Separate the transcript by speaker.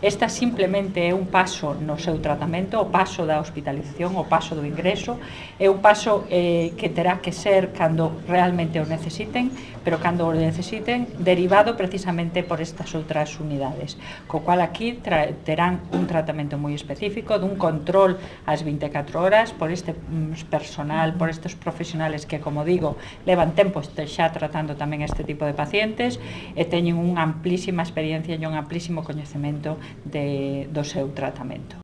Speaker 1: Esta simplemente é un paso no seu tratamento, o paso da hospitalización, o paso do ingreso, é un paso que terá que ser cando realmente o necesiten, pero cando o necesiten derivado precisamente por estas outras unidades, co cual aquí terán un tratamento moi específico, dun control ás 24 horas por este personal, por estes profesionales que, como digo, levan tempo xa tratando tamén este tipo de pacientes e teñen unha amplísima experiencia e un amplísimo coñecemento do seu tratamento.